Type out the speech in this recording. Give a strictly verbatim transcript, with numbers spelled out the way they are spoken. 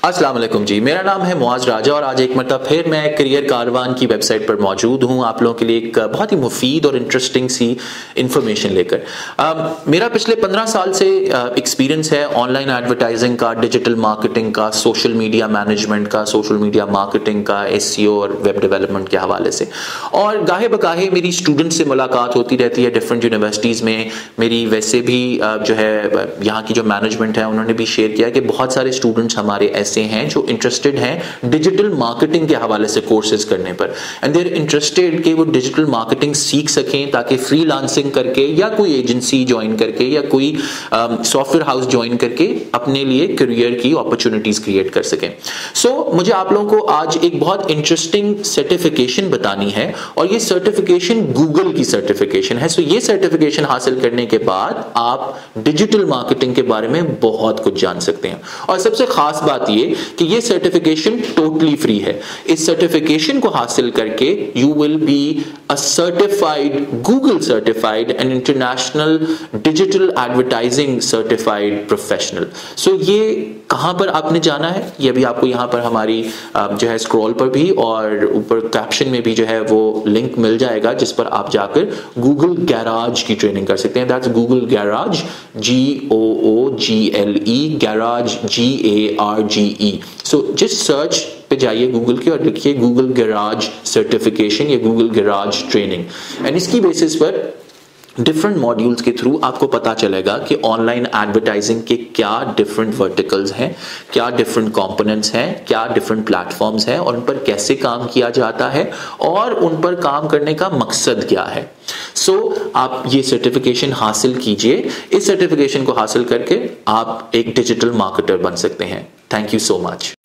अस्सलाम वालेकुम जी, मेरा नाम है मुआज राजा और आज एक मरतबा फिर मैं करियर कारवान की वेबसाइट पर मौजूद हूँ आप लोगों के लिए एक बहुत ही मुफीद और इंटरेस्टिंग सी इंफॉर्मेशन लेकर। uh, मेरा पिछले पंद्रह साल से एक्सपीरियंस uh, है ऑनलाइन एडवर्टाइजिंग का, डिजिटल मार्केटिंग का, सोशल मीडिया मैनेजमेंट का, सोशल मीडिया मार्केटिंग का, एसईओ और वेब डेवलपमेंट के हवाले से। और गाहे बगाहे मेरी स्टूडेंट से मुलाकात होती रहती है डिफरेंट यूनिवर्सिटीज़ में। मेरी वैसे भी uh, जो है यहाँ की जो मैनेजमेंट है उन्होंने भी शेयर किया कि बहुत सारे स्टूडेंट्स हमारे ऐसे हैं जो इंटरेस्टेड हैं डिजिटल मार्केटिंग के हवाले से कोर्सेज करने पर, एंड दे आर इंटरेस्टेड कि वो डिजिटल मार्केटिंग सीख सकें ताकि फ्रीलांसिंग करके या कोई एजेंसी ज्वाइन करके या कोई सॉफ्टवेयर हाउस ज्वाइन करके अपने लिए करियर की अपॉर्चुनिटीज क्रिएट कर सकें। सो so, मुझे आप लोगों को आज एक बहुत इंटरेस्टिंग सर्टिफिकेशन बतानी है और ये सर्टिफिकेशन गूगल की सर्टिफिकेशन है। सो so, ये सर्टिफिकेशन हासिल करने के बाद आप डिजिटल मार्केटिंग के बारे में बहुत कुछ जान सकते हैं। और सबसे खास बात ये कि ये सर्टिफिकेशन टोटली फ्री है। इस सर्टिफिकेशन को हासिल करके you will be a certified, Google certified and international digital advertising certified professional. So ये कहां पर आपने जाना है, ये भी आपको यहां पर हमारी जो है स्क्रॉल पर भी और ऊपर कैप्शन में भी जो है वो लिंक मिल जाएगा जिस पर आप जाकर गूगल गैराज की ट्रेनिंग कर सकते हैं। That's Google garage, G O O G L E, garage G A R G E. So जिस सर्च पे जाइए गूगल के और लिखिए गूगल गैराज सर्टिफिकेशन या गूगल गैराज ट्रेनिंग, एंड इसकी बेसिस पर डिफरेंट मॉड्यूल्स के थ्रू आपको पता चलेगा कि ऑनलाइन एडवर्टाइजिंग के क्या डिफरेंट वर्टिकल्स हैं, क्या डिफरेंट कंपोनेंट्स हैं, क्या डिफरेंट प्लेटफॉर्म्स हैं और उन पर कैसे काम किया जाता है और उन पर काम करने का मकसद क्या है। सो so, आप ये सर्टिफिकेशन हासिल कीजिए। इस सर्टिफिकेशन को हासिल करके आप एक डिजिटल मार्केटर बन सकते हैं। Thank you so much.